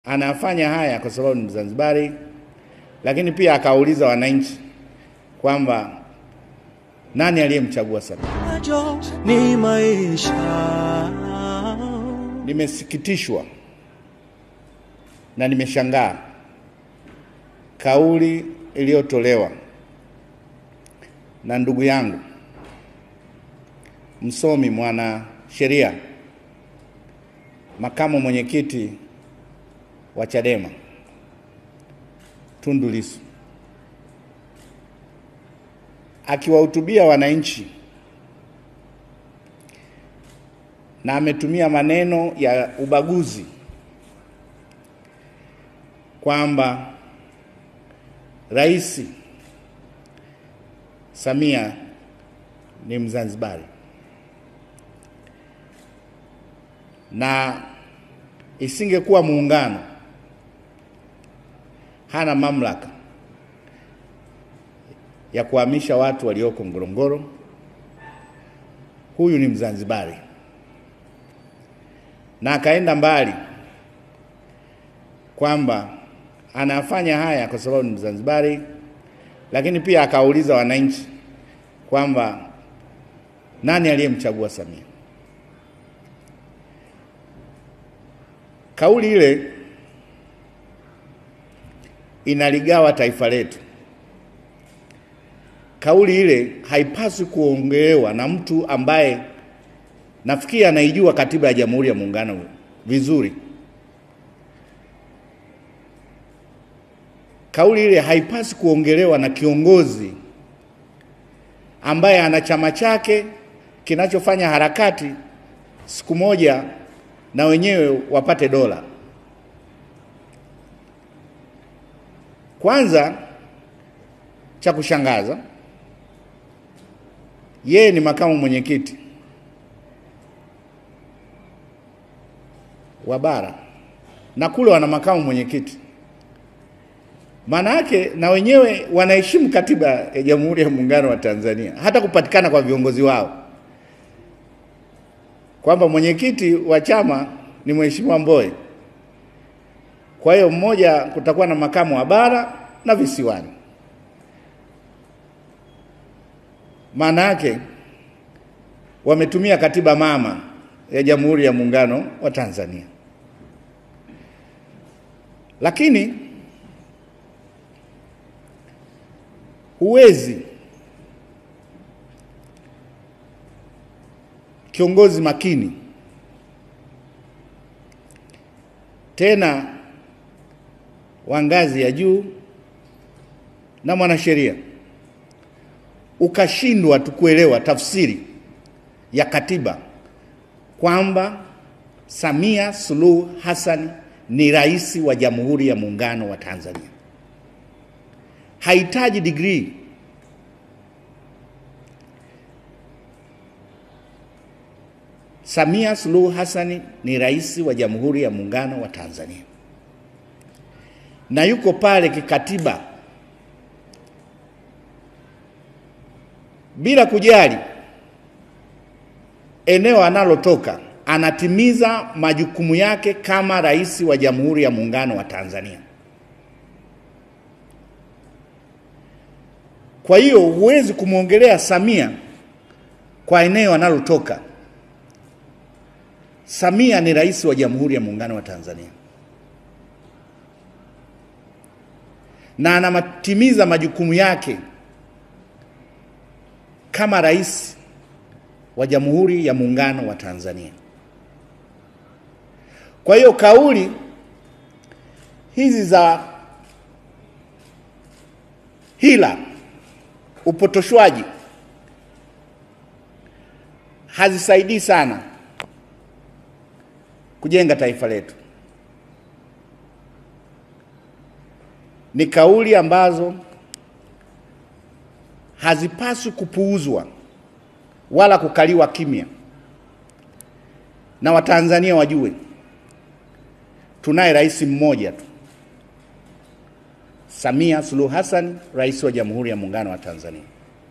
Anafanya haya kwa sababu ni Mzanzibari, lakini pia akauliza wananchi kwamba nani aliyemchagua Samia. Ni maisha. Nimesikitishwa na nimeshangaa kauli iliyotolewa na ndugu yangu msomi, mwana sheria, makamu mwenyekiti wa Chadema Tundu Lissu, akiwahutubia wananchi, na ametumia maneno ya ubaguzi kwamba Rais Samia ni Mzanzibari na isingekuwa muungano hana mamlaka ya kuhamisha watu walioko Ngorongoro. Huyu ni Mzanzibari. Na akaenda mbali kwamba anafanya haya kwa sababu ni Mzanzibari, lakini pia akauliza wananchi kwamba nani aliyemchagua Samia. Kauli ile inaligawa taifa letu. Kauli ile haipaswi kuongelewa na mtu ambaye nafikiri anaijua katiba ya Jamhuri ya Muungano vizuri. Kauli ile haipaswi kuongelewa na kiongozi ambaye ana chama chake kinachofanya harakati siku moja na wenyewe wapate dola. Kwanza, cha kushangaza, yeye ni makamu mwenyekiti wa bara na kule wana makamu mwenyekiti. Maana yake na wenyewe wanaheshimu katiba ya Jamhuri ya Muungano wa Tanzania, hata kupatikana kwa viongozi wao kwamba mwenyekiti wa chama ni Mheshimiwa Mbowe. Kwa hiyo mmoja kutakuwa na makamu wa bara na visiwani. Maana yake wametumia katiba mama ya Jamhuri ya Muungano wa Tanzania. Lakini huwezi kiongozi makini tena wa ngazi ya juu na mwanasheria ukashindwa tukuelewa tafsiri ya katiba kwamba Samia Suluhu Hassan ni rais wa Jamhuri ya Muungano wa Tanzania. Haitaji degree. Samia Suluhu Hassan ni rais wa Jamhuri ya Muungano wa Tanzania, na yuko pale kikatiba bila kujali eneo analotoka. Anatimiza majukumu yake kama rais wa Jamhuri ya Muungano wa Tanzania. Kwa hiyo huwezi kumwongelea Samia kwa eneo analotoka. Samia ni rais wa Jamhuri ya Muungano wa Tanzania na anatimiza majukumu yake kama rais wa Jamhuri ya Muungano wa Tanzania. Kwa hiyo kauli hizi za hila, upotoshwaji hazisaidii sana kujenga taifa letu. Ni kauli ambazo hazipaswi kupuuzwa wala kukaliwa kimya. Na Watanzania wajue tunaye rais mmoja tu, Samia Suluhu Hassan, rais wa Jamhuri ya Muungano wa Tanzania.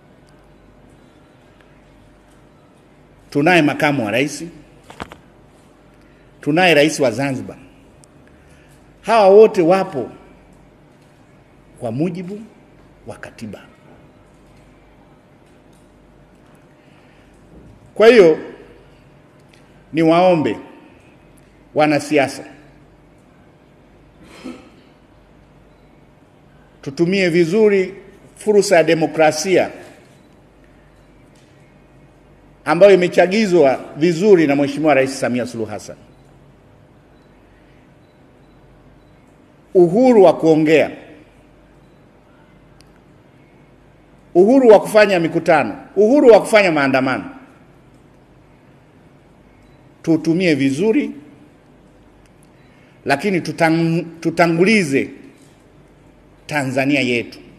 Tunaye makamu wa rais, tunaye rais wa Zanzibar, Hawa wote wapo kwa mujibu wa katiba. Kwa hiyo ni waombe wanasiasa tutumie vizuri fursa ya demokrasia ambayo imechagizwa vizuri na Mheshimiwa Rais Samia Suluhu Hassan. Uhuru wa kuongea, uhuru wa kufanya mikutano, uhuru wa kufanya maandamano, tutumie vizuri, lakini tutangulize Tanzania yetu.